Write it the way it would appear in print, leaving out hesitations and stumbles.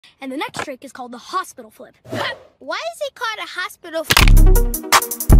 And the next trick is called the hospital flip. Why is it called a hospital flip?